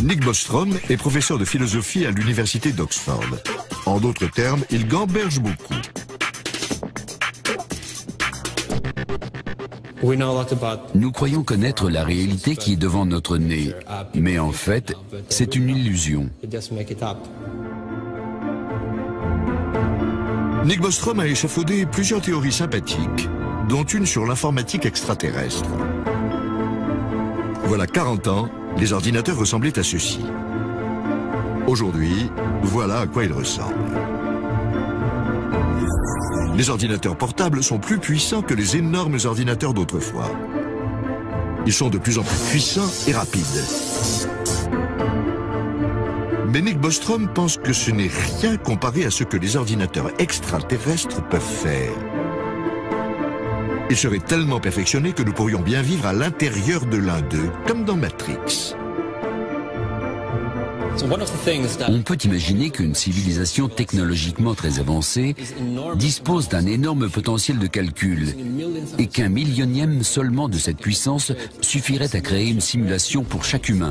Nick Bostrom est professeur de philosophie à l'université d'Oxford. En d'autres termes, il gamberge beaucoup. Nous croyons connaître la réalité qui est devant notre nez, mais en fait, c'est une illusion. Nick Bostrom a échafaudé plusieurs théories sympathiques, dont une sur l'informatique extraterrestre. Voilà 40 ans, les ordinateurs ressemblaient à ceci. Aujourd'hui, voilà à quoi ils ressemblent. Les ordinateurs portables sont plus puissants que les énormes ordinateurs d'autrefois. Ils sont de plus en plus puissants et rapides. Mais Nick Bostrom pense que ce n'est rien comparé à ce que les ordinateurs extraterrestres peuvent faire. Ils seraient tellement perfectionnés que nous pourrions bien vivre à l'intérieur de l'un d'eux, comme dans Matrix. On peut imaginer qu'une civilisation technologiquement très avancée dispose d'un énorme potentiel de calcul et qu'un millionième seulement de cette puissance suffirait à créer une simulation pour chaque humain.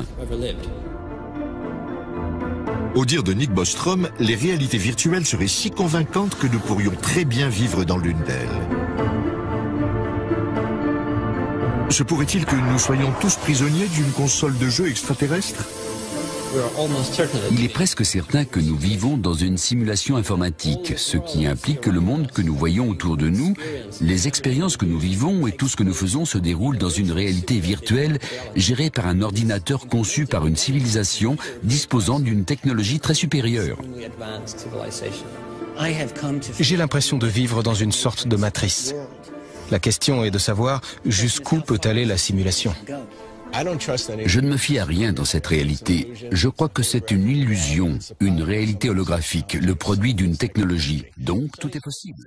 Au dire de Nick Bostrom, les réalités virtuelles seraient si convaincantes que nous pourrions très bien vivre dans l'une d'elles. Se pourrait-il que nous soyons tous prisonniers d'une console de jeu extraterrestre ? Il est presque certain que nous vivons dans une simulation informatique, ce qui implique que le monde que nous voyons autour de nous, les expériences que nous vivons et tout ce que nous faisons se déroulent dans une réalité virtuelle gérée par un ordinateur conçu par une civilisation disposant d'une technologie très supérieure. J'ai l'impression de vivre dans une sorte de matrice. La question est de savoir jusqu'où peut aller la simulation. Je ne me fie à rien dans cette réalité. Je crois que c'est une illusion, une réalité holographique, le produit d'une technologie. Donc, tout est possible.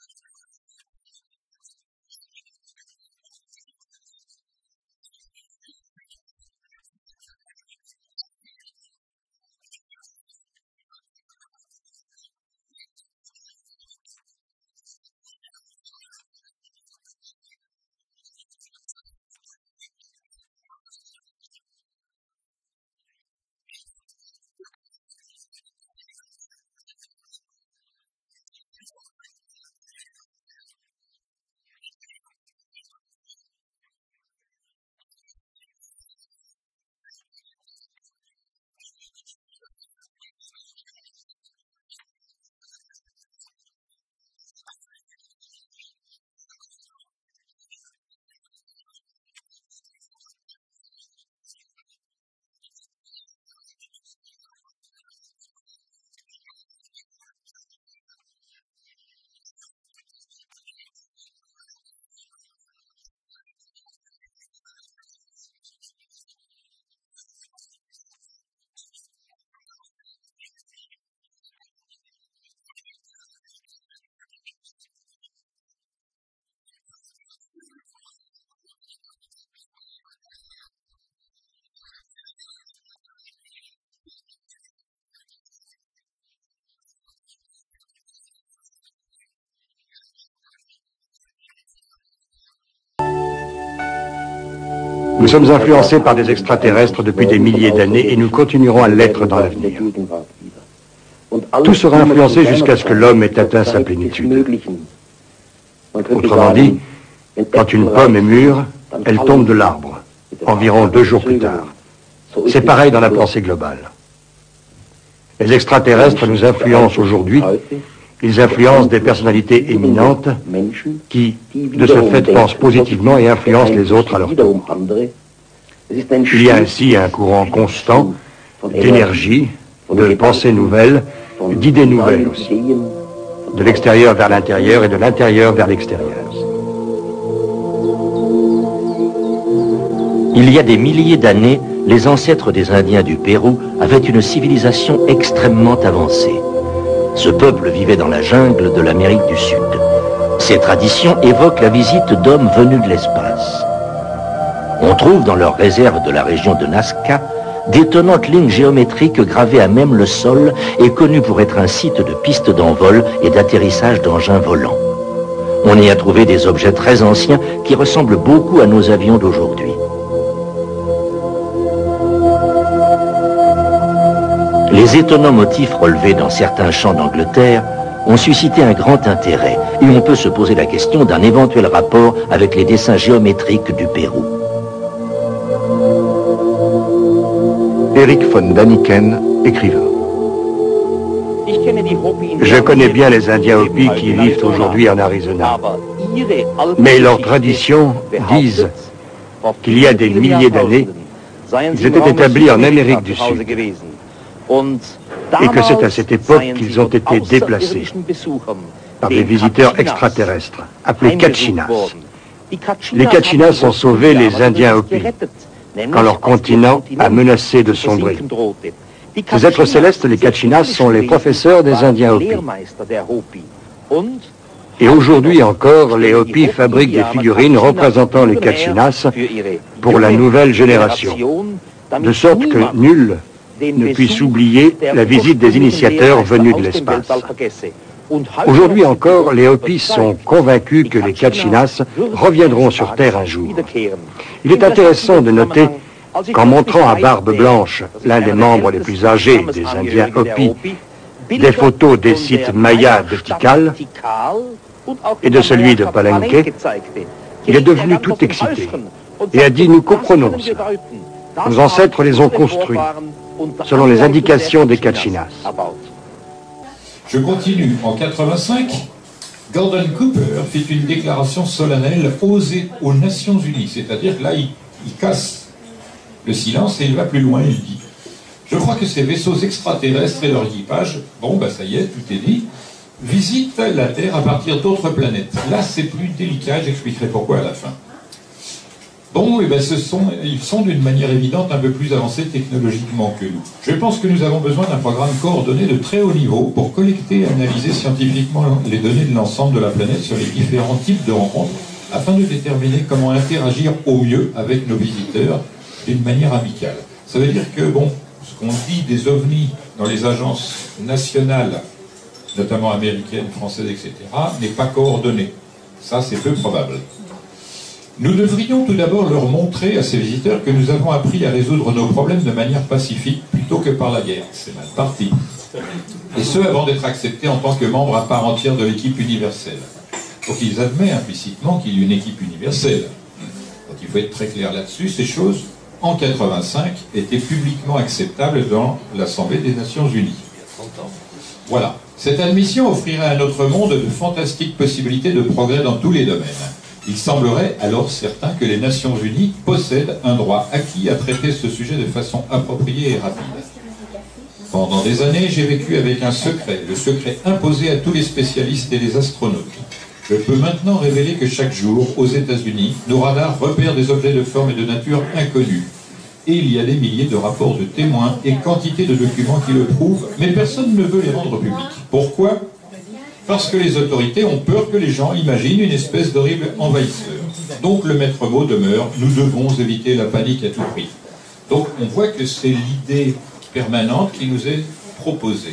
Nous sommes influencés par des extraterrestres depuis des milliers d'années et nous continuerons à l'être dans l'avenir. Tout sera influencé jusqu'à ce que l'homme ait atteint sa plénitude. Autrement dit, quand une pomme est mûre, elle tombe de l'arbre, environ 2 jours plus tard. C'est pareil dans la pensée globale. Les extraterrestres nous influencent aujourd'hui. Ils influencent des personnalités éminentes qui, de ce fait, pensent positivement et influencent les autres à leur tour. Il y a ainsi un courant constant d'énergie, de pensées nouvelles, d'idées nouvelles aussi, de l'extérieur vers l'intérieur et de l'intérieur vers l'extérieur. Il y a des milliers d'années, les ancêtres des Indiens du Pérou avaient une civilisation extrêmement avancée. Ce peuple vivait dans la jungle de l'Amérique du Sud. Ces traditions évoquent la visite d'hommes venus de l'espace. On trouve dans leurs réserves de la région de Nazca d'étonnantes lignes géométriques gravées à même le sol et connues pour être un site de pistes d'envol et d'atterrissage d'engins volants. On y a trouvé des objets très anciens qui ressemblent beaucoup à nos avions d'aujourd'hui. Les étonnants motifs relevés dans certains champs d'Angleterre ont suscité un grand intérêt et on peut se poser la question d'un éventuel rapport avec les dessins géométriques du Pérou. Erich von Daniken, écrivain. Je connais bien les Indiens Hopi qui vivent aujourd'hui en Arizona. Mais leurs traditions disent qu'il y a des milliers d'années, ils étaient établis en Amérique du Sud. Et que c'est à cette époque qu'ils ont été déplacés par des visiteurs extraterrestres, appelés Kachinas. Les Kachinas ont sauvé les Indiens Hopi quand leur continent a menacé de sombrer. Ces êtres célestes, les Kachinas, sont les professeurs des Indiens Hopi. Et aujourd'hui encore, les Hopi fabriquent des figurines représentant les Kachinas pour la nouvelle génération, de sorte que nul ne puisse oublier la visite des initiateurs venus de l'espace. Aujourd'hui encore, les Hopis sont convaincus que les Kachinas reviendront sur Terre un jour. Il est intéressant de noter qu'en montrant à Barbe Blanche l'un des membres les plus âgés des Indiens Hopi, des photos des sites mayas de Tikal et de celui de Palenque, il est devenu tout excité et a dit « Nous comprenons ça. Nos ancêtres les ont construits selon les indications des Kachinas. » Je continue. En 85, Gordon Cooper fait une déclaration solennelle aux Nations Unies. C'est-à-dire que là, il casse le silence et il va plus loin. Il dit « Je crois que ces vaisseaux extraterrestres et leur équipage, bon, bah ça y est, tout est dit, visitent la Terre à partir d'autres planètes. Là, c'est plus délicat, j'expliquerai pourquoi à la fin. Bon, et ben ils sont d'une manière évidente un peu plus avancés technologiquement que nous. Je pense que nous avons besoin d'un programme coordonné de très haut niveau pour collecter et analyser scientifiquement les données de l'ensemble de la planète sur les différents types de rencontres afin de déterminer comment interagir au mieux avec nos visiteurs d'une manière amicale. Ça veut dire que, bon, ce qu'on dit des ovnis dans les agences nationales, notamment américaines, françaises, etc., n'est pas coordonné. Ça, c'est peu probable. Nous devrions tout d'abord leur montrer à ces visiteurs que nous avons appris à résoudre nos problèmes de manière pacifique plutôt que par la guerre. C'est mal parti. Et ce, avant d'être acceptés en tant que membres à part entière de l'équipe universelle. Donc ils admettent implicitement qu'il y a une équipe universelle. Donc il faut être très clair là-dessus. Ces choses, en 85, étaient publiquement acceptables dans l'Assemblée des Nations Unies. Voilà. Cette admission offrirait à notre monde de fantastiques possibilités de progrès dans tous les domaines. Il semblerait alors certain que les Nations Unies possèdent un droit acquis à traiter ce sujet de façon appropriée et rapide. Pendant des années, j'ai vécu avec un secret, le secret imposé à tous les spécialistes et les astronautes. Je peux maintenant révéler que chaque jour, aux États-Unis, nos radars repèrent des objets de forme et de nature inconnus. Et il y a des milliers de rapports de témoins et quantité de documents qui le prouvent, mais personne ne veut les rendre publics. Pourquoi ? Parce que les autorités ont peur que les gens imaginent une espèce d'horrible envahisseur. Donc le maître mot demeure, nous devons éviter la panique à tout prix. Donc on voit que c'est l'idée permanente qui nous est proposée.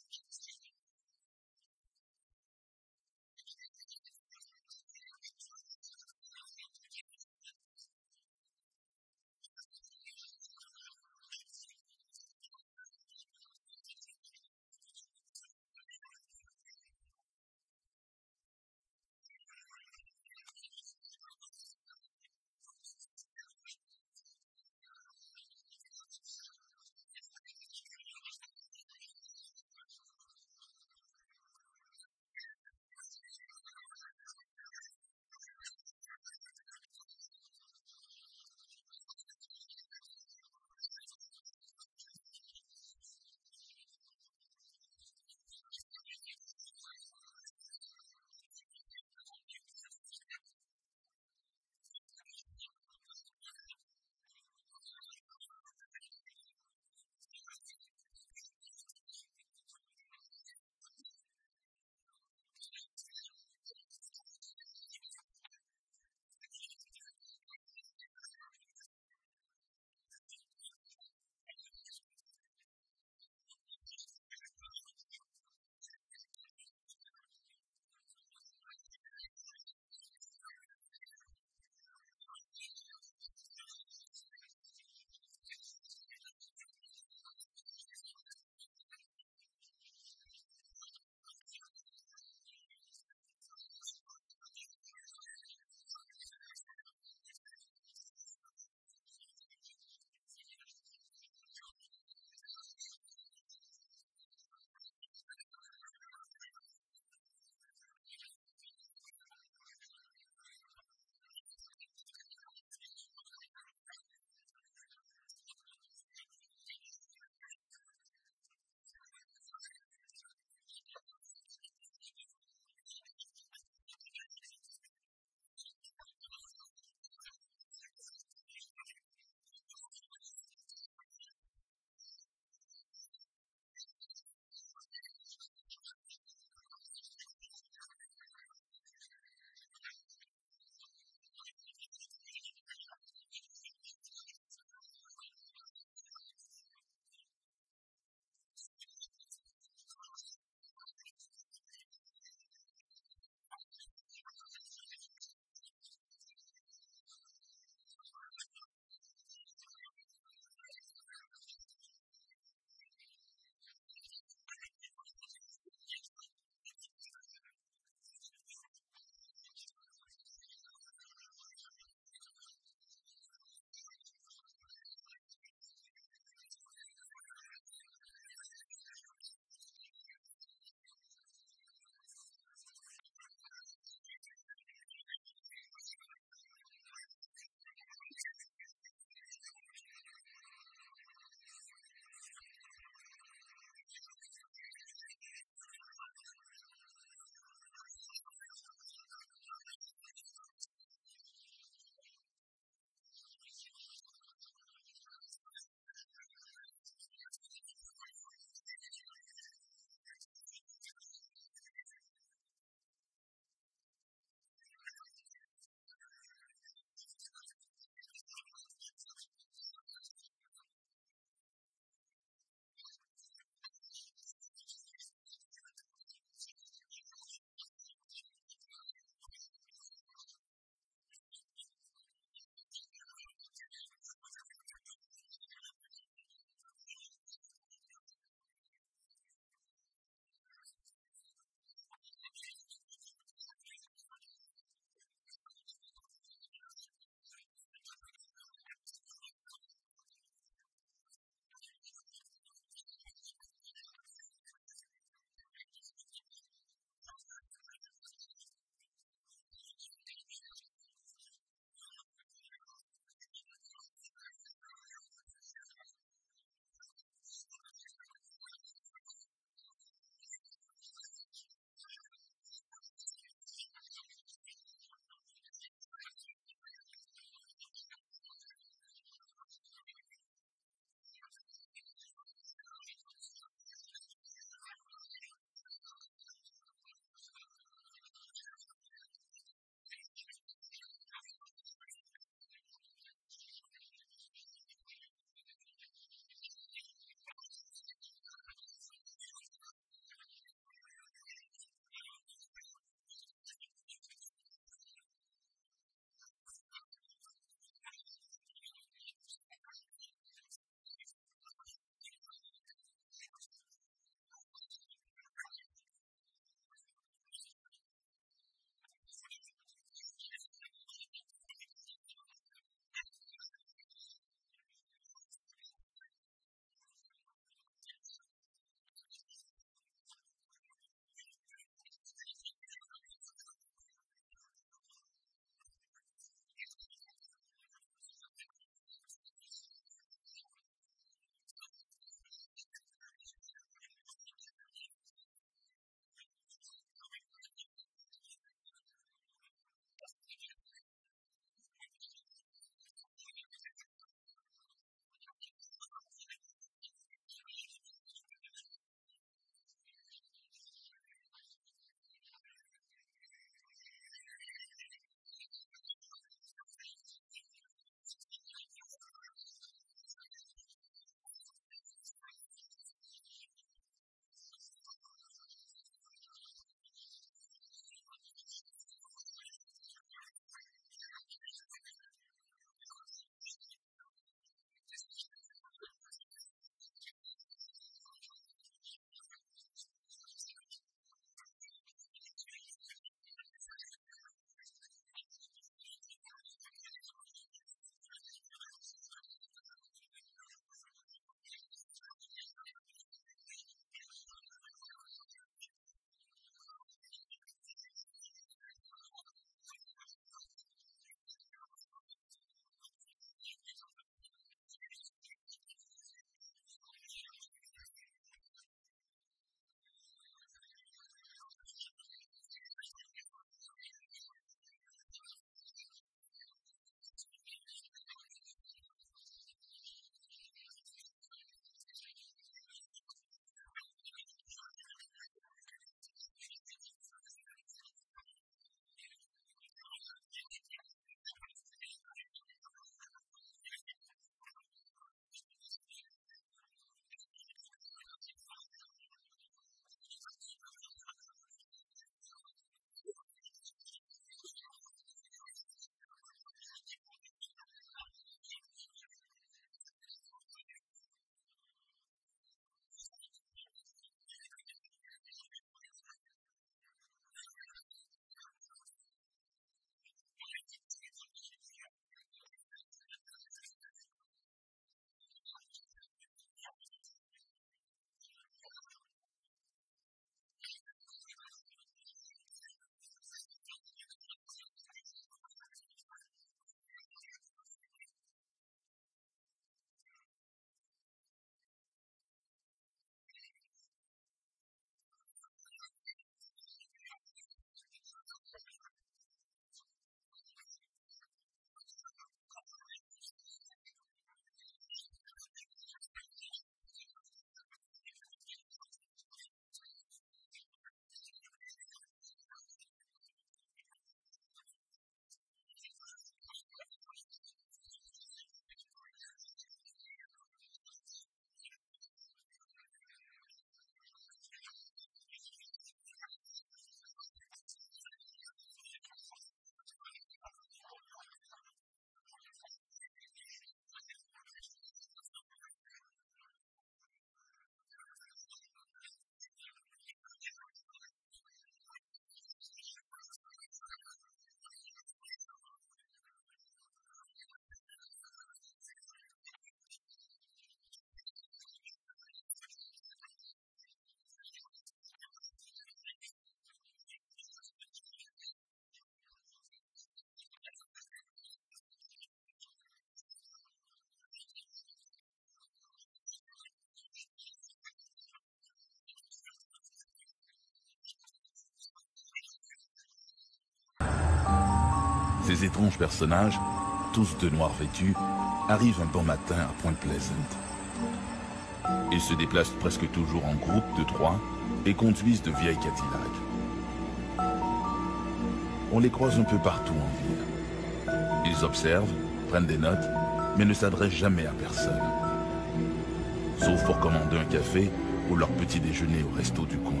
Ces étranges personnages, tous de noir vêtus, arrivent un bon matin à Point Pleasant. Ils se déplacent presque toujours en groupe de 3 et conduisent de vieilles Cadillacs. On les croise un peu partout en ville. Ils observent, prennent des notes, mais ne s'adressent jamais à personne. Sauf pour commander un café ou leur petit déjeuner au resto du coin.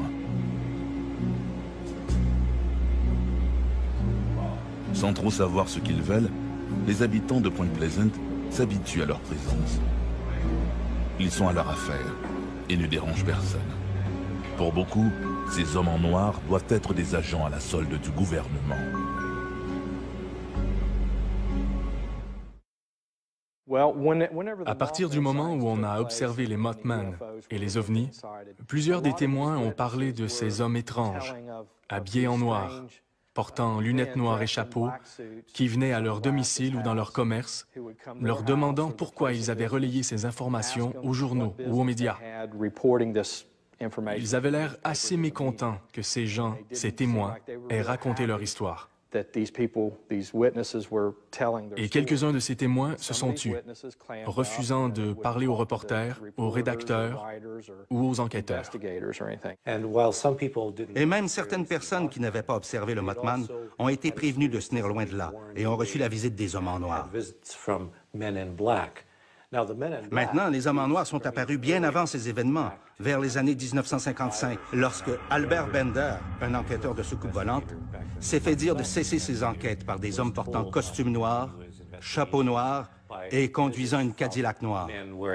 Sans trop savoir ce qu'ils veulent, les habitants de Point Pleasant s'habituent à leur présence. Ils sont à leur affaire et ne dérangent personne. Pour beaucoup, ces hommes en noir doivent être des agents à la solde du gouvernement. À partir du moment où on a observé les Mothman et les ovnis, plusieurs des témoins ont parlé de ces hommes étranges, habillés en noir, portant lunettes noires et chapeaux, qui venaient à leur domicile ou dans leur commerce, leur demandant pourquoi ils avaient relayé ces informations aux journaux ou aux médias. Ils avaient l'air assez mécontents que ces gens, ces témoins, aient raconté leur histoire. Et quelques-uns de ces témoins se sont tus, refusant de parler aux reporters, aux rédacteurs ou aux enquêteurs. Et même certaines personnes qui n'avaient pas observé le Mothman ont été prévenues de se tenir loin de là et ont reçu la visite des hommes en noir. Maintenant, les hommes en noir sont apparus bien avant ces événements, vers les années 1955, lorsque Albert Bender, un enquêteur de soucoupe volante, s'est fait dire de cesser ses enquêtes par des hommes portant costume noir, chapeau noir et conduisant une Cadillac noire.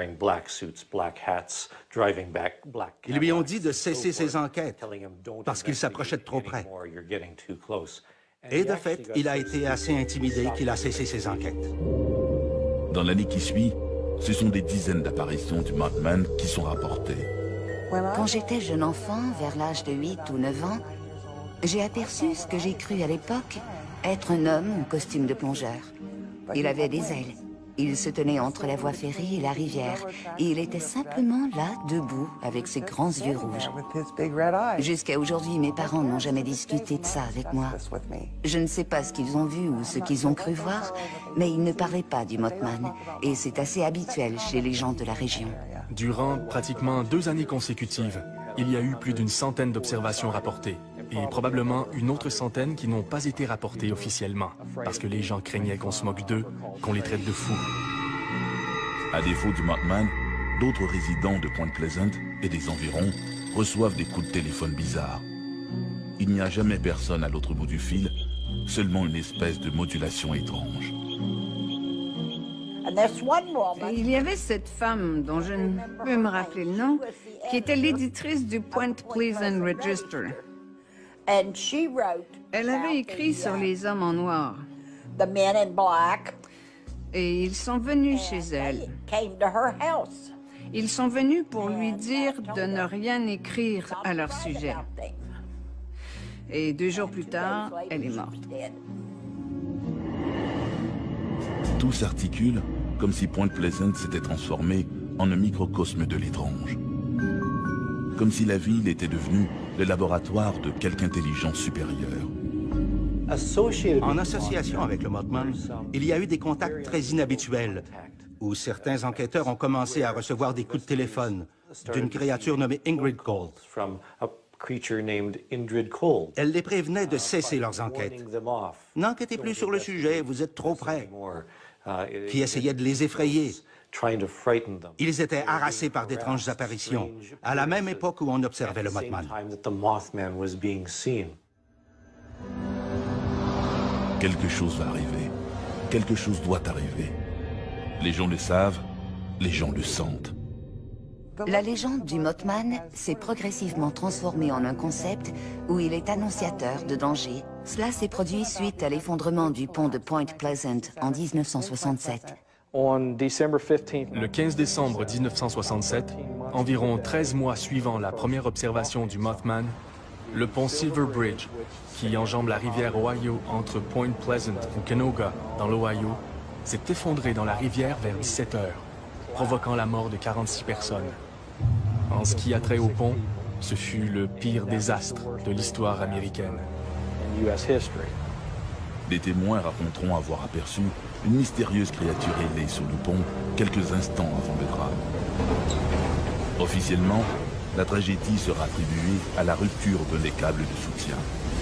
Ils lui ont dit de cesser ses enquêtes parce qu'il s'approchait de trop près. Et de fait, il a été assez intimidé qu'il a cessé ses enquêtes. Dans l'année qui suit, ce sont des dizaines d'apparitions du Mothman qui sont rapportées. Quand j'étais jeune enfant, vers l'âge de 8 ou 9 ans, j'ai aperçu ce que j'ai cru à l'époque être un homme en costume de plongeur. Il avait des ailes. Il se tenait entre la voie ferrée et la rivière. Et il était simplement là, debout, avec ses grands yeux rouges. Jusqu'à aujourd'hui, mes parents n'ont jamais discuté de ça avec moi. Je ne sais pas ce qu'ils ont vu ou ce qu'ils ont cru voir, mais ils ne parlaient pas du Mothman. Et c'est assez habituel chez les gens de la région. Durant pratiquement 2 années consécutives, il y a eu plus d'une centaine d'observations rapportées. Et probablement une autre centaine qui n'ont pas été rapportées officiellement, parce que les gens craignaient qu'on se moque d'eux, qu'on les traite de fous. À défaut du Mothman, d'autres résidents de Point Pleasant et des environs reçoivent des coups de téléphone bizarres. Il n'y a jamais personne à l'autre bout du fil, seulement une espèce de modulation étrange. Il y avait cette femme, dont je ne peux me rappeler le nom, qui était l'éditrice du Point Pleasant Register. Elle avait écrit sur les hommes en noir. Et ils sont venus chez elle. Ils sont venus pour lui dire de ne rien écrire à leur sujet. Et 2 jours plus tard, elle est morte. Tout s'articule comme si Point Pleasant s'était transformé en un microcosme de l'étrange. Comme si la ville était devenue le laboratoire de quelque intelligence supérieure. En association avec le Mothman, il y a eu des contacts très inhabituels, où certains enquêteurs ont commencé à recevoir des coups de téléphone d'une créature nommée Ingrid Cold. Elle les prévenait de cesser leurs enquêtes. N'enquêtez plus sur le sujet, vous êtes trop près. Qui essayait de les effrayer. Ils étaient harassés par d'étranges apparitions, à la même époque où on observait le Mothman. Quelque chose va arriver. Quelque chose doit arriver. Les gens le savent, les gens le sentent. La légende du Mothman s'est progressivement transformée en un concept où il est annonciateur de danger. Cela s'est produit suite à l'effondrement du pont de Point Pleasant en 1967. Le 15 décembre 1967, environ 13 mois suivant la première observation du Mothman, le pont Silver Bridge, qui enjambe la rivière Ohio entre Point Pleasant ou Canoga, dans l'Ohio, s'est effondré dans la rivière vers 17 heures, provoquant la mort de 46 personnes. En ce qui a trait au pont, ce fut le pire désastre de l'histoire américaine. Des témoins raconteront avoir aperçu une mystérieuse créature ailée sous le pont quelques instants avant le drame. Officiellement, la tragédie sera attribuée à la rupture de les câbles de soutien.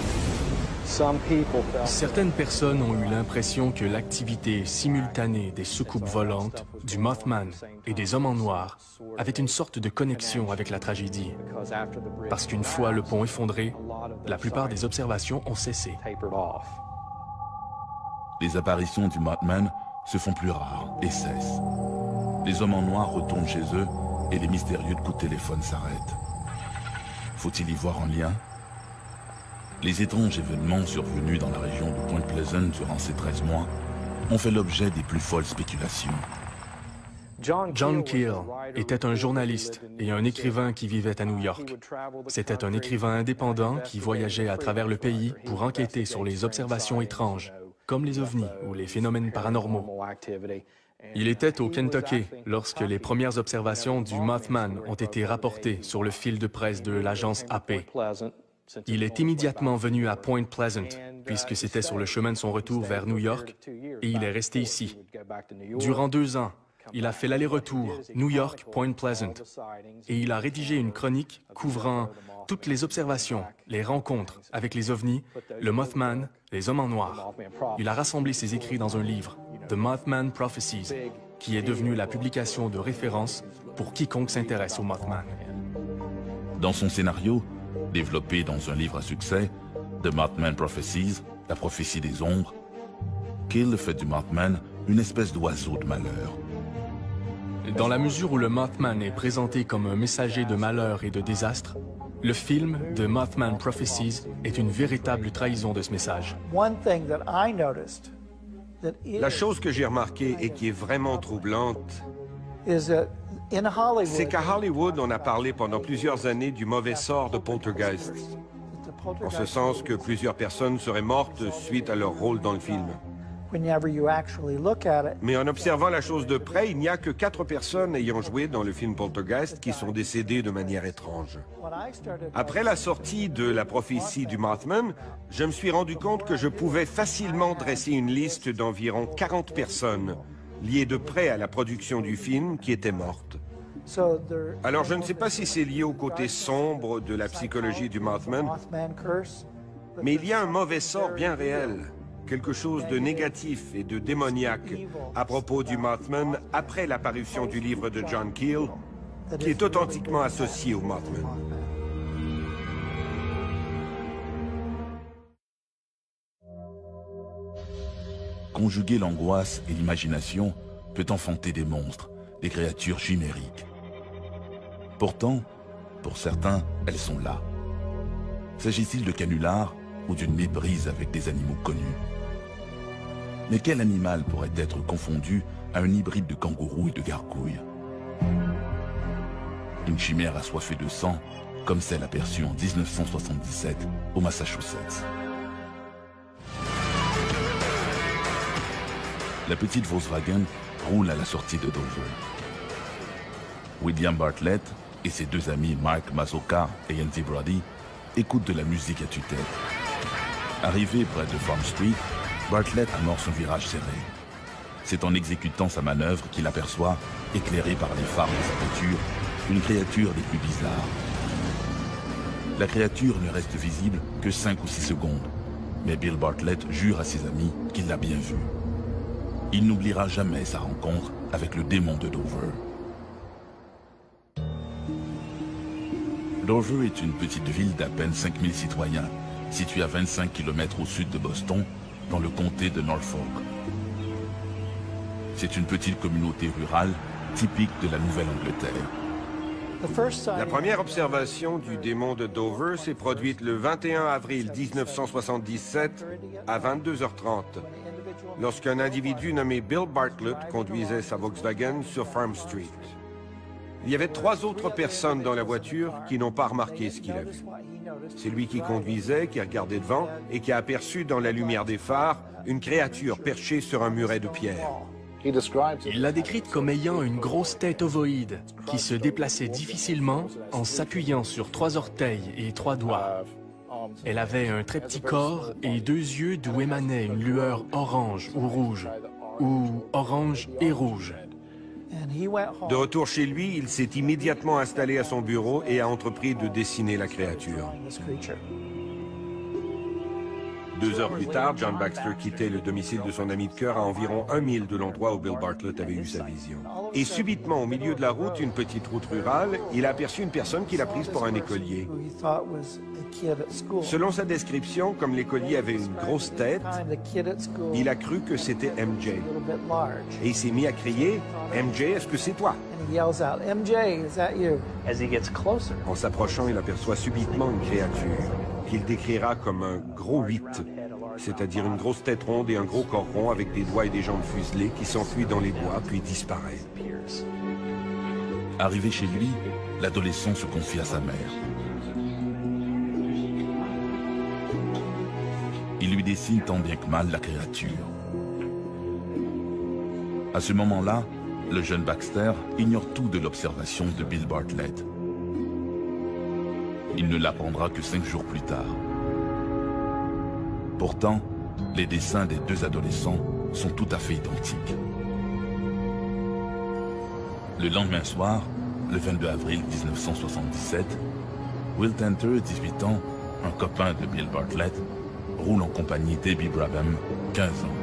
Certaines personnes ont eu l'impression que l'activité simultanée des soucoupes volantes, du Mothman et des hommes en noir avait une sorte de connexion avec la tragédie. Parce qu'une fois le pont effondré, la plupart des observations ont cessé. Les apparitions du Mothman se font plus rares et cessent. Les hommes en noir retournent chez eux et les mystérieux coups de téléphone s'arrêtent. Faut-il y voir un lien? Les étranges événements survenus dans la région de Point Pleasant durant ces 13 mois ont fait l'objet des plus folles spéculations. John Keel était un journaliste et un écrivain qui vivait à New York. C'était un écrivain indépendant qui voyageait à travers le pays pour enquêter sur les observations étranges, comme les ovnis ou les phénomènes paranormaux. Il était au Kentucky lorsque les premières observations du Mothman ont été rapportées sur le fil de presse de l'agence AP. Il est immédiatement venu à Point Pleasant, puisque c'était sur le chemin de son retour vers New York, et il est resté ici. Durant 2 ans, il a fait l'aller-retour New York-Point Pleasant, et il a rédigé une chronique couvrant toutes les observations, les rencontres avec les ovnis, le Mothman, les hommes en noir. Il a rassemblé ses écrits dans un livre, The Mothman Prophecies, qui est devenu la publication de référence pour quiconque s'intéresse au Mothman. Dans son scénario, développé dans un livre à succès, The Mothman Prophecies, la prophétie des ombres, Keel fait du Mothman une espèce d'oiseau de malheur. Dans la mesure où le Mothman est présenté comme un messager de malheur et de désastre, le film The Mothman Prophecies est une véritable trahison de ce message. La chose que j'ai remarquée et qui est vraiment troublante, c'est qu'à Hollywood, on a parlé pendant plusieurs années du mauvais sort de poltergeist, en ce sens que plusieurs personnes seraient mortes suite à leur rôle dans le film. Mais en observant la chose de près, il n'y a que 4 personnes ayant joué dans le film Poltergeist qui sont décédées de manière étrange. Après la sortie de la prophétie du Mothman, je me suis rendu compte que je pouvais facilement dresser une liste d'environ 40 personnes liées de près à la production du film qui étaient mortes. Alors je ne sais pas si c'est lié au côté sombre de la psychologie du Mothman, mais il y a un mauvais sort bien réel. Quelque chose de négatif et de démoniaque à propos du Mothman après l'apparition du livre de John Keel, qui est authentiquement associé au Mothman. Conjuguer l'angoisse et l'imagination peut enfanter des monstres, des créatures chimériques. Pourtant, pour certains, elles sont là. S'agit-il de canulars ou d'une méprise avec des animaux connus? Mais quel animal pourrait être confondu à un hybride de kangourou et de gargouille? Une chimère assoiffée de sang, comme celle aperçue en 1977 au Massachusetts. La petite Volkswagen roule à la sortie de Dover. William Bartlett et ses 2 amis Mark Mazoka et Andy Brody écoutent de la musique à tue-tête. Arrivé près de Farm Street, Bartlett amorce un virage serré. C'est en exécutant sa manœuvre qu'il aperçoit, éclairé par les phares de sa voiture, une créature des plus bizarres. La créature ne reste visible que 5 ou 6 secondes, mais Bill Bartlett jure à ses amis qu'il l'a bien vue. Il n'oubliera jamais sa rencontre avec le démon de Dover. Dover est une petite ville d'à peine 5000 citoyens, située à 25 km au sud de Boston, dans le comté de Norfolk. C'est une petite communauté rurale typique de la Nouvelle-Angleterre. La première observation du démon de Dover s'est produite le 21 avril 1977 à 22h30, lorsqu'un individu nommé Bill Bartlett conduisait sa Volkswagen sur Farm Street. Il y avait 3 autres personnes dans la voiture qui n'ont pas remarqué ce qu'il a vu. C'est lui qui conduisait, qui regardait devant et qui a aperçu dans la lumière des phares une créature perchée sur un muret de pierre. Il l'a décrite comme ayant une grosse tête ovoïde qui se déplaçait difficilement en s'appuyant sur 3 orteils et 3 doigts. Elle avait un très petit corps et 2 yeux d'où émanait une lueur orange ou rouge, ou orange et rouge. De retour chez lui, il s'est immédiatement installé à son bureau et a entrepris de dessiner la créature. 2 heures plus tard, John Baxter quittait le domicile de son ami de cœur à environ 1 mile de l'endroit où Bill Bartlett avait eu sa vision. Et subitement, au milieu de la route, une petite route rurale, il a aperçu une personne qu'il a prise pour un écolier. Selon sa description, comme l'écolier avait une grosse tête, il a cru que c'était MJ. Et il s'est mis à crier « MJ, est-ce que c'est toi ?» En s'approchant, il aperçoit subitement une créature qu'il décrira comme un gros 8, c'est-à-dire une grosse tête ronde et un gros corps rond avec des doigts et des jambes fuselées qui s'enfuit dans les bois puis disparaît. Arrivé chez lui, l'adolescent se confie à sa mère. Il lui dessine tant bien que mal la créature. À ce moment-là, le jeune Baxter ignore tout de l'observation de Bill Bartlett. Il ne l'apprendra que 5 jours plus tard. Pourtant, les dessins des 2 adolescents sont tout à fait identiques. Le lendemain soir, le 22 avril 1977, Will Tenter, 18 ans, un copain de Bill Bartlett, roule en compagnie d'Abby Brabham, 15 ans.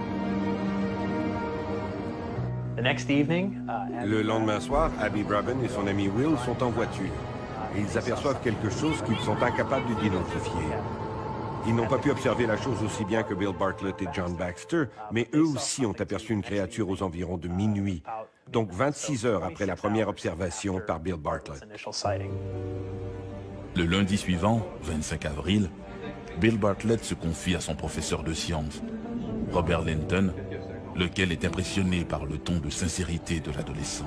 Le lendemain soir, Abby Brabham et son ami Will sont en voiture. Et ils aperçoivent quelque chose qu'ils sont incapables d'identifier. Ils n'ont pas pu observer la chose aussi bien que Bill Bartlett et John Baxter, mais eux aussi ont aperçu une créature aux environs de minuit, donc 26 heures après la première observation par Bill Bartlett. Le lundi suivant, 25 avril, Bill Bartlett se confie à son professeur de sciences, Robert Linton, lequel est impressionné par le ton de sincérité de l'adolescent.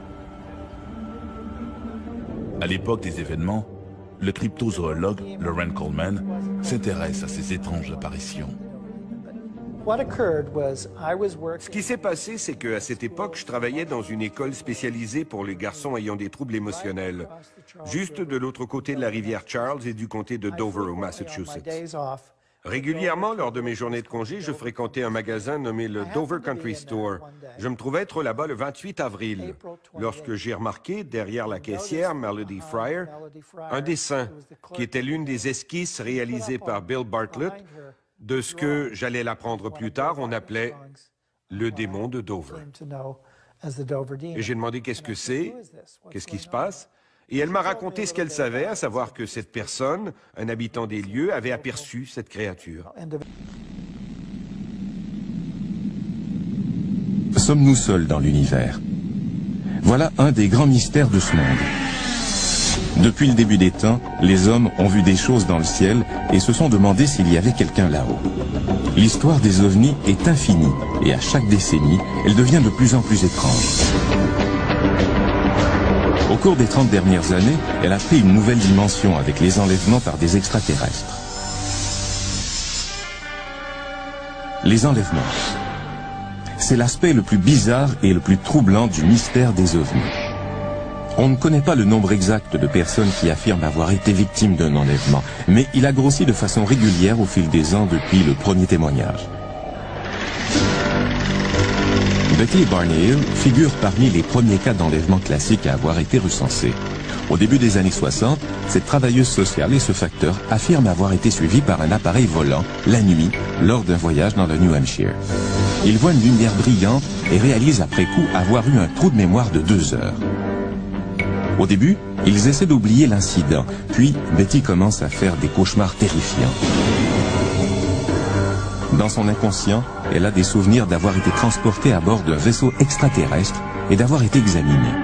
À l'époque des événements, le cryptozoologue Loren Coleman s'intéresse à ces étranges apparitions. Ce qui s'est passé, c'est qu'à cette époque, je travaillais dans une école spécialisée pour les garçons ayant des troubles émotionnels, juste de l'autre côté de la rivière Charles et du comté de Dover au Massachusetts. Régulièrement, lors de mes journées de congé, je fréquentais un magasin nommé le Dover Country Store. Je me trouvais être là-bas le 28 avril, lorsque j'ai remarqué, derrière la caissière, Melody Fryer, un dessin qui était l'une des esquisses réalisées par Bill Bartlett de ce que, j'allais l'apprendre plus tard, on appelait le démon de Dover. Et j'ai demandé qu'est-ce que c'est, qu'est-ce qui se passe. Et elle m'a raconté ce qu'elle savait, à savoir que cette personne, un habitant des lieux, avait aperçu cette créature. Sommes-nous seuls dans l'univers? Voilà un des grands mystères de ce monde. Depuis le début des temps, les hommes ont vu des choses dans le ciel et se sont demandé s'il y avait quelqu'un là-haut. L'histoire des ovnis est infinie et à chaque décennie, elle devient de plus en plus étrange. Au cours des 30 dernières années, elle a pris une nouvelle dimension avec les enlèvements par des extraterrestres. Les enlèvements. C'est l'aspect le plus bizarre et le plus troublant du mystère des ovnis. On ne connaît pas le nombre exact de personnes qui affirment avoir été victimes d'un enlèvement, mais il a grossi de façon régulière au fil des ans depuis le premier témoignage. Betty Barnhill figure parmi les premiers cas d'enlèvement classiques à avoir été recensés. Au début des années 60, cette travailleuse sociale et ce facteur affirment avoir été suivis par un appareil volant, la nuit, lors d'un voyage dans le New Hampshire. Ils voient une lumière brillante et réalisent après coup avoir eu un trou de mémoire de 2 heures. Au début, ils essaient d'oublier l'incident, puis Betty commence à faire des cauchemars terrifiants. Dans son inconscient, elle a des souvenirs d'avoir été transportée à bord d'un vaisseau extraterrestre et d'avoir été examinée.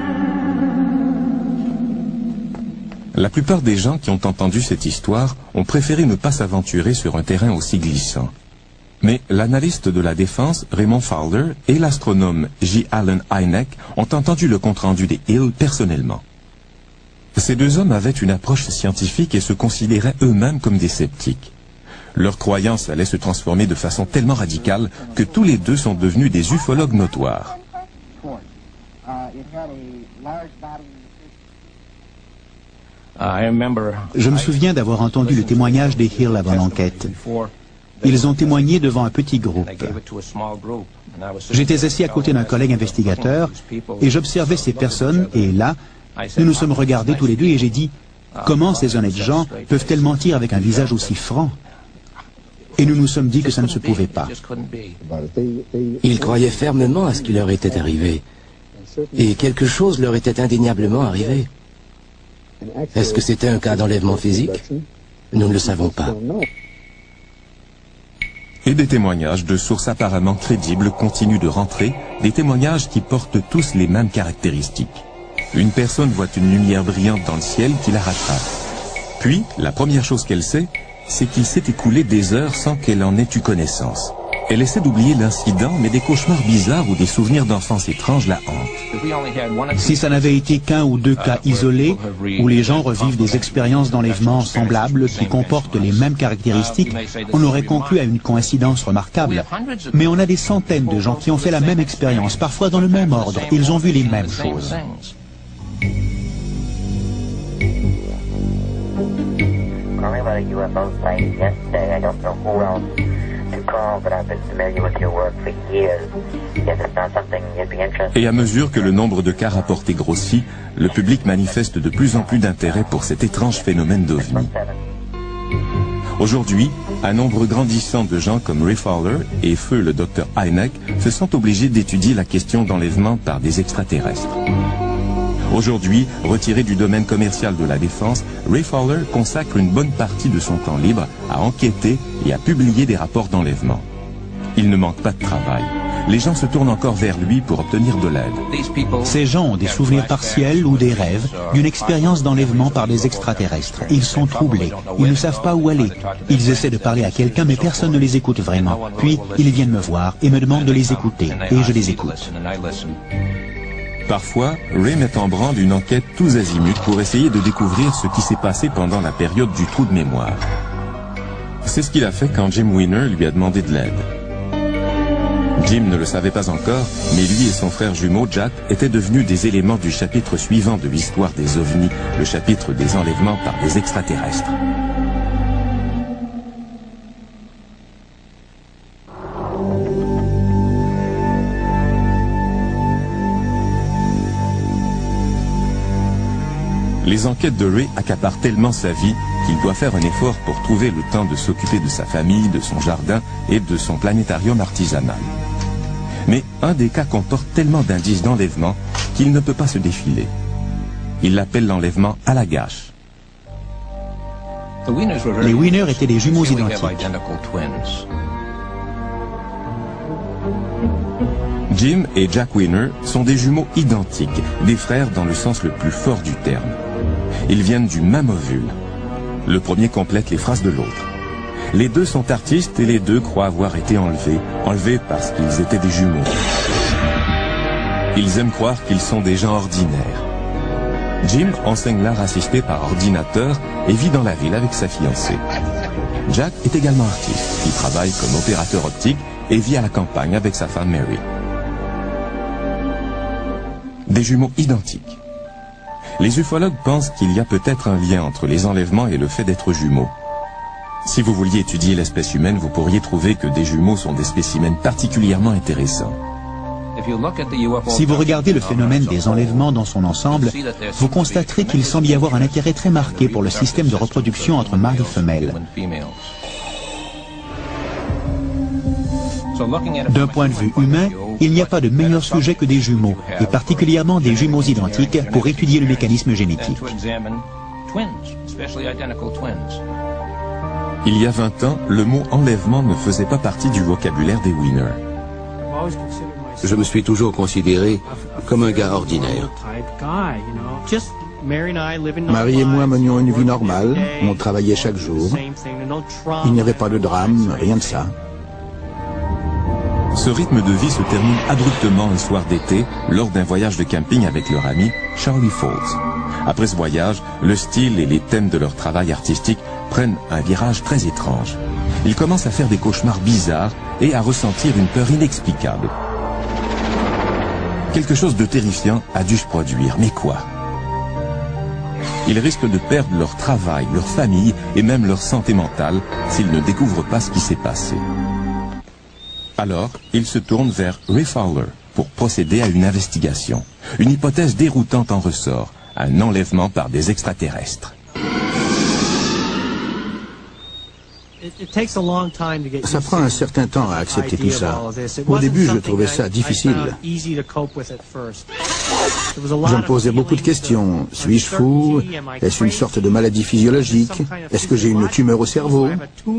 La plupart des gens qui ont entendu cette histoire ont préféré ne pas s'aventurer sur un terrain aussi glissant. Mais l'analyste de la défense, Raymond Fowler, et l'astronome J. Allen Hynek ont entendu le compte-rendu des Hill personnellement. Ces 2 hommes avaient une approche scientifique et se considéraient eux-mêmes comme des sceptiques. Leur croyance allait se transformer de façon tellement radicale que tous les 2 sont devenus des ufologues notoires. Je me souviens d'avoir entendu le témoignage des Hill avant l'enquête. Ils ont témoigné devant un petit groupe. J'étais assis à côté d'un collègue investigateur et j'observais ces personnes et là, nous nous sommes regardés tous les deux et j'ai dit « Comment ces honnêtes gens peuvent-elles mentir avec un visage aussi franc ?» Et nous nous sommes dit que ça ne se pouvait pas. Ils croyaient fermement à ce qui leur était arrivé. Et quelque chose leur était indéniablement arrivé. Est-ce que c'était un cas d'enlèvement physique? Nous ne le savons pas. Et des témoignages de sources apparemment crédibles continuent de rentrer, des témoignages qui portent tous les mêmes caractéristiques. Une personne voit une lumière brillante dans le ciel qui la rattrape. Puis, la première chose qu'elle sait, c'est qu'il s'est écoulé des heures sans qu'elle en ait eu connaissance. Elle essaie d'oublier l'incident, mais des cauchemars bizarres ou des souvenirs d'enfance étranges la hantent. Si ça n'avait été qu'un ou deux cas isolés, où les gens revivent des expériences d'enlèvement semblables qui comportent les mêmes caractéristiques, on aurait conclu à une coïncidence remarquable. Mais on a des centaines de gens qui ont fait la même expérience, parfois dans le même ordre. Ils ont vu les mêmes choses. Et à mesure que le nombre de cas rapportés grossit, le public manifeste de plus en plus d'intérêt pour cet étrange phénomène d'OVNI. Aujourd'hui, un nombre grandissant de gens comme Ray Fowler et feu le Dr Hynek se sont obligés d'étudier la question d'enlèvement par des extraterrestres. Aujourd'hui, retiré du domaine commercial de la défense, Ray Fowler consacre une bonne partie de son temps libre à enquêter et à publier des rapports d'enlèvement. Il ne manque pas de travail. Les gens se tournent encore vers lui pour obtenir de l'aide. Ces gens ont des souvenirs partiels ou des rêves d'une expérience d'enlèvement par des extraterrestres. Ils sont troublés. Ils ne savent pas où aller. Ils essaient de parler à quelqu'un, mais personne ne les écoute vraiment. Puis, ils viennent me voir et me demandent de les écouter. Et je les écoute. Parfois, Ray met en branle une enquête tous azimuts pour essayer de découvrir ce qui s'est passé pendant la période du trou de mémoire. C'est ce qu'il a fait quand Jim Weiner lui a demandé de l'aide. Jim ne le savait pas encore, mais lui et son frère jumeau Jack étaient devenus des éléments du chapitre suivant de l'histoire des OVNI, le chapitre des enlèvements par des extraterrestres. Les enquêtes de Ray accaparent tellement sa vie qu'il doit faire un effort pour trouver le temps de s'occuper de sa famille, de son jardin et de son planétarium artisanal. Mais un des cas comporte tellement d'indices d'enlèvement qu'il ne peut pas se défiler. Il l'appelle l'enlèvement à la gâche. Les Weiner étaient des jumeaux identiques. Jim et Jack Weiner sont des jumeaux identiques, des frères dans le sens le plus fort du terme. Ils viennent du même ovule. Le premier complète les phrases de l'autre. Les deux sont artistes et les deux croient avoir été enlevés parce qu'ils étaient des jumeaux. Ils aiment croire qu'ils sont des gens ordinaires. Jim enseigne l'art assisté par ordinateur et vit dans la ville avec sa fiancée. Jack est également artiste. Il travaille comme opérateur optique et vit à la campagne avec sa femme Mary. Des jumeaux identiques. Les ufologues pensent qu'il y a peut-être un lien entre les enlèvements et le fait d'être jumeaux. Si vous vouliez étudier l'espèce humaine, vous pourriez trouver que des jumeaux sont des spécimens particulièrement intéressants. Si vous regardez le phénomène des enlèvements dans son ensemble, vous constaterez qu'il semble y avoir un intérêt très marqué pour le système de reproduction entre mâles et femelles. D'un point de vue humain, il n'y a pas de meilleur sujet que des jumeaux, et particulièrement des jumeaux identiques, pour étudier le mécanisme génétique. Il y a 20 ans, le mot enlèvement ne faisait pas partie du vocabulaire des Weiner. Je me suis toujours considéré comme un gars ordinaire. Marie et moi menions une vie normale, on travaillait chaque jour. Il n'y avait pas de drame, rien de ça. Ce rythme de vie se termine abruptement un soir d'été lors d'un voyage de camping avec leur ami Charlie Falls. Après ce voyage, le style et les thèmes de leur travail artistique prennent un virage très étrange. Ils commencent à faire des cauchemars bizarres et à ressentir une peur inexplicable. Quelque chose de terrifiant a dû se produire, mais quoi? Ils risquent de perdre leur travail, leur famille et même leur santé mentale s'ils ne découvrent pas ce qui s'est passé. Alors, ils se tournent vers Ray Fowler pour procéder à une investigation. Une hypothèse déroutante en ressort, un enlèvement par des extraterrestres. Ça prend un certain temps à accepter tout ça. Au début, je trouvais ça difficile. Je me posais beaucoup de questions. Suis-je fou? Est-ce une sorte de maladie physiologique? Est-ce que j'ai une tumeur au cerveau?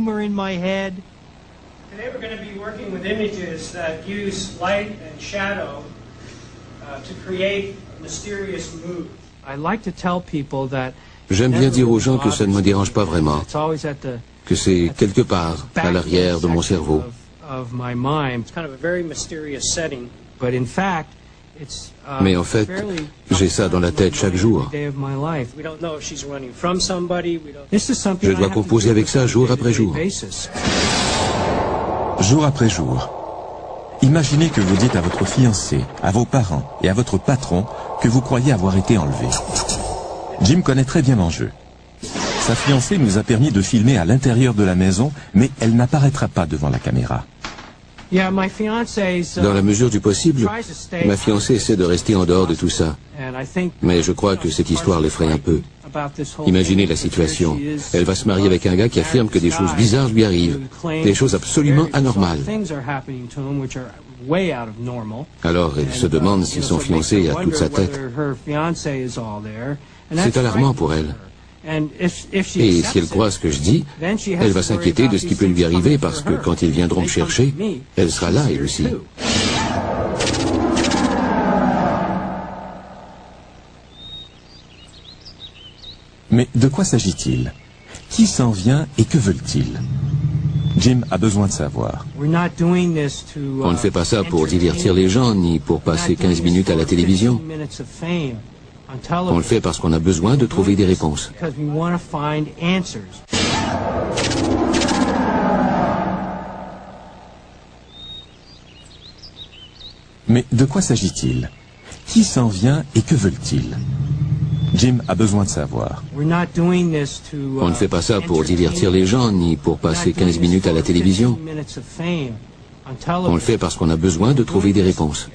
J'aime bien dire aux gens que ça ne me dérange pas vraiment, que c'est quelque part à l'arrière de mon cerveau. Mais en fait, j'ai ça dans la tête chaque jour. Je dois composer avec ça jour après jour. Jour après jour. Imaginez que vous dites à votre fiancé, à vos parents et à votre patron que vous croyez avoir été enlevé. Jim connaît très bien l'enjeu. Sa fiancée nous a permis de filmer à l'intérieur de la maison, mais elle n'apparaîtra pas devant la caméra. Dans la mesure du possible, ma fiancée essaie de rester en dehors de tout ça. Mais je crois que cette histoire l'effraie un peu. Imaginez la situation. Elle va se marier avec un gars qui affirme que des choses bizarres lui arrivent. Des choses absolument anormales. Alors elle se demande si son fiancé a toute sa tête. C'est alarmant pour elle. Et si elle croit ce que je dis, elle va s'inquiéter de ce qui peut lui arriver parce que quand ils viendront me chercher, elle sera là elle aussi. Mais de quoi s'agit-il? Qui s'en vient et que veulent-ils? Jim a besoin de savoir. On ne fait pas ça pour divertir les gens, ni pour passer 15 minutes à la télévision. On le fait parce qu'on a besoin de trouver des réponses. Mais de quoi s'agit-il? Qui s'en vient et que veulent-ils? Jim a besoin de savoir. On ne fait pas ça pour divertir les gens, ni pour passer 15 minutes à la télévision. On le fait parce qu'on a besoin de trouver des réponses.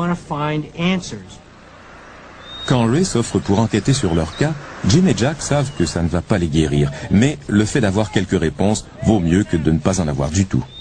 Quand Ray s'offre pour enquêter sur leur cas, Jim et Jack savent que ça ne va pas les guérir. Mais le fait d'avoir quelques réponses vaut mieux que de ne pas en avoir du tout.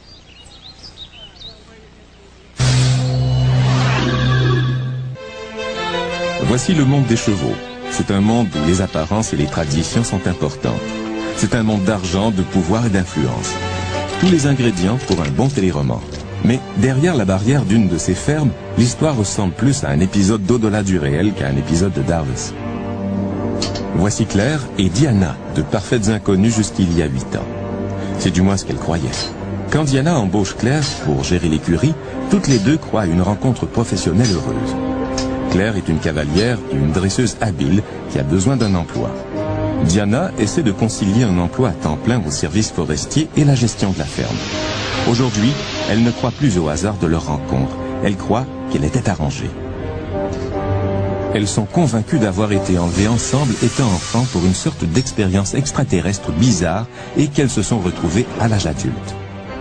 Voici le monde des chevaux. C'est un monde où les apparences et les traditions sont importantes. C'est un monde d'argent, de pouvoir et d'influence. Tous les ingrédients pour un bon téléroman. Mais derrière la barrière d'une de ces fermes, l'histoire ressemble plus à un épisode d'au-delà du réel qu'à un épisode de Dallas. Voici Claire et Diana, de parfaites inconnues jusqu'il y a 8 ans. C'est du moins ce qu'elles croyaient. Quand Diana embauche Claire pour gérer l'écurie, toutes les deux croient à une rencontre professionnelle heureuse. Claire est une cavalière et une dresseuse habile qui a besoin d'un emploi. Diana essaie de concilier un emploi à temps plein au service forestier et la gestion de la ferme. Aujourd'hui, elle ne croit plus au hasard de leur rencontre. Elle croit qu'elle était arrangée. Elles sont convaincues d'avoir été enlevées ensemble étant enfants pour une sorte d'expérience extraterrestre bizarre et qu'elles se sont retrouvées à l'âge adulte.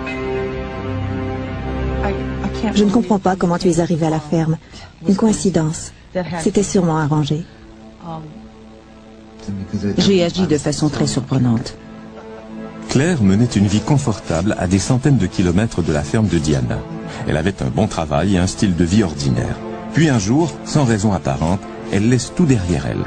Je ne comprends pas comment tu es arrivé à la ferme. Une coïncidence. C'était sûrement arrangé. J'ai agi de façon très surprenante. Claire menait une vie confortable à des centaines de kilomètres de la ferme de Diana. Elle avait un bon travail et un style de vie ordinaire. Puis un jour, sans raison apparente, elle laisse tout derrière elle.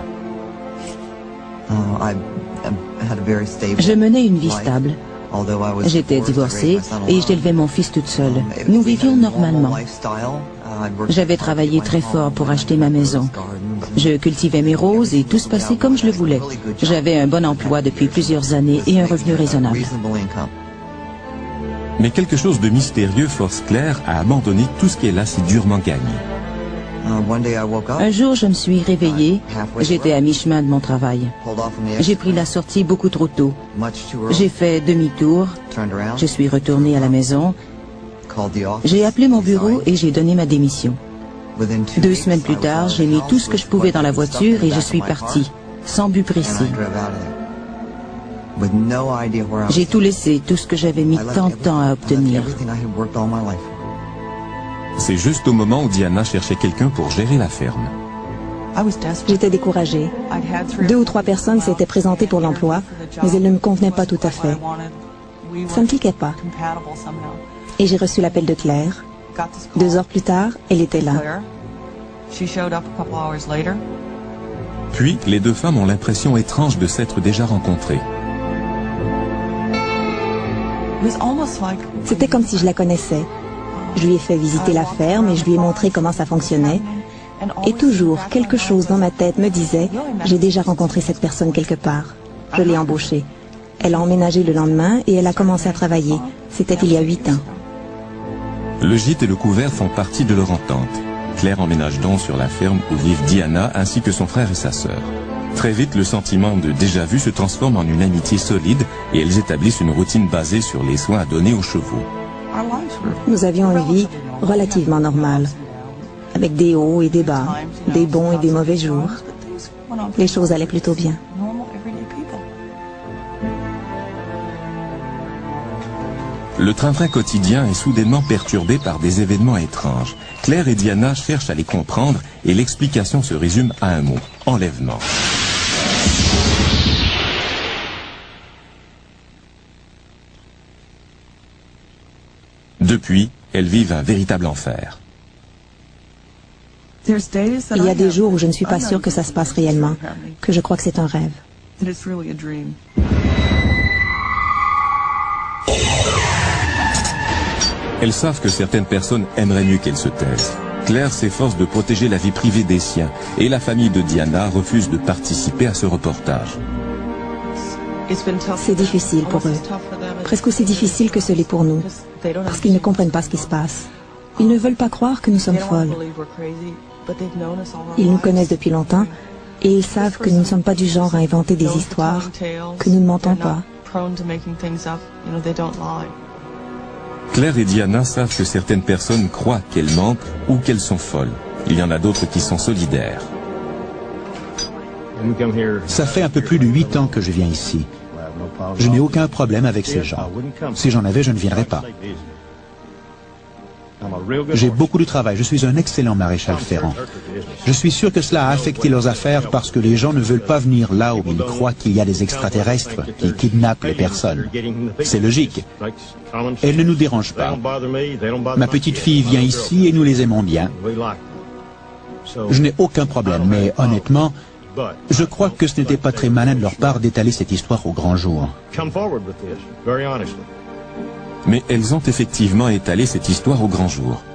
Je menais une vie stable. J'étais divorcée et j'élevais mon fils toute seule. Nous vivions normalement. J'avais travaillé très fort pour acheter ma maison. Je cultivais mes roses et tout se passait comme je le voulais. J'avais un bon emploi depuis plusieurs années et un revenu raisonnable. Mais quelque chose de mystérieux force Claire à abandonner tout ce qu'elle a si durement gagné. Un jour, je me suis réveillée. J'étais à mi-chemin de mon travail. J'ai pris la sortie beaucoup trop tôt. J'ai fait demi-tour. Je suis retournée à la maison. J'ai appelé mon bureau et j'ai donné ma démission. 2 semaines plus tard, j'ai mis tout ce que je pouvais dans la voiture et je suis partie. sans but précis. J'ai tout laissé, tout ce que j'avais mis tant de temps à obtenir. C'est juste au moment où Diana cherchait quelqu'un pour gérer la ferme. J'étais découragée. 2 ou 3 personnes s'étaient présentées pour l'emploi, mais elles ne me convenaient pas tout à fait. Ça ne cliquait pas. Et j'ai reçu l'appel de Claire. 2 heures plus tard, elle était là. Puis, les deux femmes ont l'impression étrange de s'être déjà rencontrées. C'était comme si je la connaissais. Je lui ai fait visiter la ferme et je lui ai montré comment ça fonctionnait. Et toujours, quelque chose dans ma tête me disait « J'ai déjà rencontré cette personne quelque part. » Je l'ai embauchée. Elle a emménagé le lendemain et elle a commencé à travailler. C'était il y a 8 ans. Le gîte et le couvert font partie de leur entente. Claire emménage donc sur la ferme où vivent Diana ainsi que son frère et sa sœur. Très vite, le sentiment de déjà-vu se transforme en une amitié solide et elles établissent une routine basée sur les soins à donner aux chevaux. Nous avions une vie relativement normale, avec des hauts et des bas, des bons et des mauvais jours. Les choses allaient plutôt bien. Le train-train quotidien est soudainement perturbé par des événements étranges. Claire et Diana cherchent à les comprendre et l'explication se résume à un mot, enlèvement. Depuis, elles vivent un véritable enfer. Il y a des jours où je ne suis pas sûre que ça se passe réellement, que je crois que c'est un rêve. Elles savent que certaines personnes aimeraient mieux qu'elles se taisent. Claire s'efforce de protéger la vie privée des siens et la famille de Diana refuse de participer à ce reportage. C'est difficile pour eux, presque aussi difficile que ce l'est pour nous, parce qu'ils ne comprennent pas ce qui se passe. Ils ne veulent pas croire que nous sommes folles. Ils nous connaissent depuis longtemps et ils savent que nous ne sommes pas du genre à inventer des histoires, que nous ne mentons pas. Claire et Diana savent que certaines personnes croient qu'elles mentent ou qu'elles sont folles. Il y en a d'autres qui sont solidaires. Ça fait un peu plus de 8 ans que je viens ici. Je n'ai aucun problème avec ces gens. Si j'en avais, je ne viendrais pas. J'ai beaucoup de travail. Je suis un excellent maréchal ferrant. Je suis sûr que cela a affecté leurs affaires parce que les gens ne veulent pas venir là où ils croient qu'il y a des extraterrestres qui kidnappent les personnes. C'est logique. Elles ne nous dérangent pas. Ma petite fille vient ici et nous les aimons bien. Je n'ai aucun problème, mais honnêtement, je crois que ce n'était pas très malin de leur part d'étaler cette histoire au grand jour. Mais elles ont effectivement étalé cette histoire au grand jour.